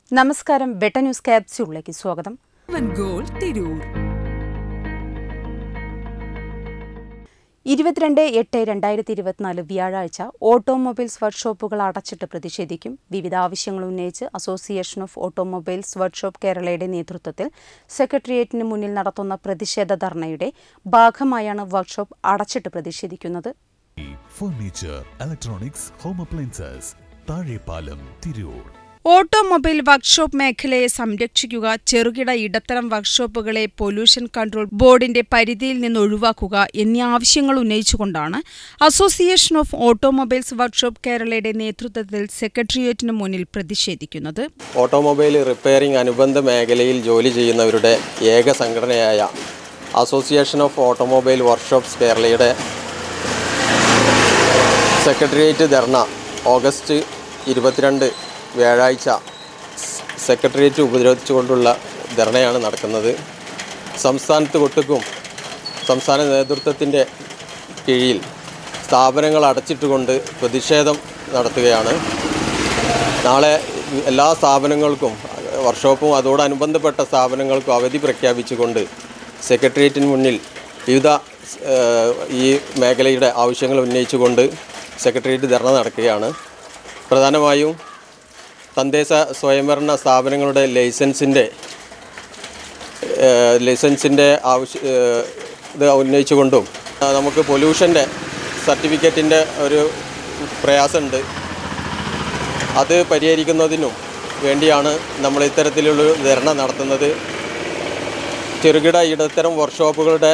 നമസ്കാരം, ബെട്ട ന്യൂസ് ക്യാപ്സ്യൂളിലേക്ക് സ്വാഗതം. ഗോൾ തിരൂർ 22/8/2024 വ്യാഴാഴ്ച ഓട്ടോമൊബൈൽസ് വർക്ക്ഷോപ്പുകൾ അടച്ചിട്ട് പ്രതിഷേധിക്കും. വിവിധ ആവശ്യങ്ങൾ ഉന്നയിച്ച് അസോസിയേഷൻ ഓഫ് ഓട്ടോമൊബൈൽസ് വർക്ക്ഷോപ്പ് കേരളയുടെ നേതൃത്വത്തിൽ സെക്രട്ടേറിയറ്റിന് മുന്നിൽ നടത്തുന്ന പ്രതിഷേധ ധർണയുടെ ഭാഗമായാണ് വർക്ക്ഷോപ്പ് അടച്ചിട്ട് പ്രതിഷേധിക്കുന്നത്. Furniture, electronics, home appliances, Thazhepalam, Tirur. Automobile workshop മേഖലയെ സംരക്ഷിക്കുക, ചെറുകിട ഇടത്തരം വർക്ക്ഷോപ്പുകളെ പൊല്യൂഷൻ കൺട്രോൾ ബോർഡിന്റെ പരിധിയിൽ നിന്ന് ഒഴിവാക്കുക എന്നീ ആവശ്യങ്ങൾ ഉന്നയിച്ചുകൊണ്ടാണ് അസോസിയേഷൻ ഓഫ് ഓട്ടോമൊബൈൽസ് വർക്ക്ഷോപ്പ് കേരളയുടെ നേതൃത്വത്തിൽ സെക്രട്ടേറിയറ്റിന് മുന്നിൽ പ്രതിഷേധിക്കുന്നത്. ഓട്ടോമൊബൈൽ റിപ്പയറിംഗ് അനുബന്ധ മേഖലയിൽ ജോലി ചെയ്യുന്നവരുടെ ഏക സംഘടനയായ അസോസിയേഷൻ ഓഫ് ഓട്ടോമൊബൈൽ വർക്ക്ഷോപ്സ് കേരളയുടെ സെക്രട്ടേറിയറ്റ് ധർണ ഓഗസ്റ്റ് 22 വ്യാഴാഴ്ച സെക്രട്ടേറിയറ്റ് ഉപരോധിച്ചുകൊണ്ടുള്ള ധർണയാണ് നടക്കുന്നത്. സംസ്ഥാനത്ത് ഒട്ടുക്കും സംസ്ഥാന നേതൃത്വത്തിൻ്റെ കീഴിൽ സ്ഥാപനങ്ങൾ അടച്ചിട്ടുകൊണ്ട് പ്രതിഷേധം നടത്തുകയാണ്. നാളെ എല്ലാ സ്ഥാപനങ്ങൾക്കും, വർക്ക്ഷോപ്പും അതോടനുബന്ധപ്പെട്ട സ്ഥാപനങ്ങൾക്കും അവധി പ്രഖ്യാപിച്ചുകൊണ്ട് സെക്രട്ടേറിയറ്റിന് മുന്നിൽ വിവിധ ഈ മേഖലയുടെ ആവശ്യങ്ങൾ ഉന്നയിച്ചുകൊണ്ട് സെക്രട്ടേറിയറ്റ് ധർണ നടക്കുകയാണ്. പ്രധാനമായും തദ്ദേശ സ്വയംഭരണ സ്ഥാപനങ്ങളുടെ ലൈസൻസിൻ്റെ ഇത് ഉന്നയിച്ചുകൊണ്ടും നമുക്ക് പൊല്യൂഷൻ്റെ സർട്ടിഫിക്കറ്റിൻ്റെ ഒരു പ്രയാസമുണ്ട്. അത് പരിഹരിക്കുന്നതിനും വേണ്ടിയാണ് നമ്മൾ ഇത്തരത്തിലുള്ള ധർണ നടത്തുന്നത്. ചെറുകിട ഇടത്തരം വർക്ക്ഷോപ്പുകളുടെ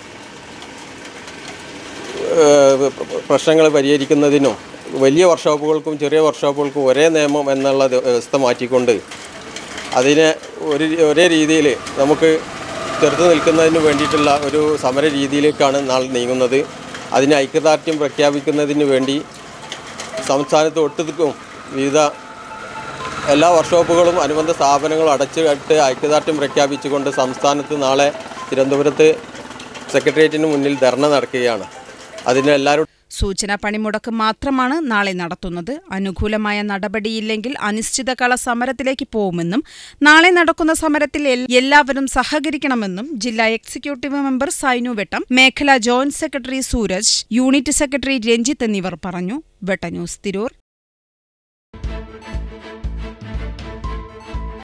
പ്രശ്നങ്ങൾ പരിഹരിക്കുന്നതിനും വലിയ വർക്ക്ഷോപ്പുകൾക്കും ചെറിയ വർക്ക്ഷോപ്പുകൾക്കും ഒരേ നിയമം എന്നുള്ള വ്യവസ്ഥ മാറ്റിക്കൊണ്ട് അതിനെ ഒരേ രീതിയിൽ നമുക്ക് ചെറുത്ത് നിൽക്കുന്നതിന് വേണ്ടിയിട്ടുള്ള ഒരു സമര രീതിയിലേക്കാണ് നാളെ നീങ്ങുന്നത്. അതിന് ഐക്യദാർഢ്യം പ്രഖ്യാപിക്കുന്നതിന് വേണ്ടി സംസ്ഥാനത്ത് ഒട്ടുക്കും വിവിധ എല്ലാ വർക്ക്ഷോപ്പുകളും അനുബന്ധ സ്ഥാപനങ്ങളും അടച്ചിട്ട് ഐക്യദാർഢ്യം പ്രഖ്യാപിച്ചുകൊണ്ട് സംസ്ഥാനത്ത് നാളെ തിരുവനന്തപുരത്ത് സെക്രട്ടേറിയറ്റിന് മുന്നിൽ ധർണ നടക്കുകയാണ്. അതിന് എല്ലാവരും സൂചനാ പണിമുടക്ക് മാത്രമാണ് നാളെ നടത്തുന്നത്. അനുകൂലമായ നടപടിയില്ലെങ്കിൽ അനിശ്ചിതകാല സമരത്തിലേക്ക് പോകുമെന്നും നാളെ നടക്കുന്ന സമരത്തിൽ എല്ലാവരും സഹകരിക്കണമെന്നും ജില്ലാ എക്സിക്യൂട്ടീവ് മെമ്പർ സൈനു വെട്ടം, മേഖലാ joint secretary Suraj, unit secretary Ranjith എന്നിവർ പറഞ്ഞു. വെട്ട ന്യൂസ് തിരൂർ.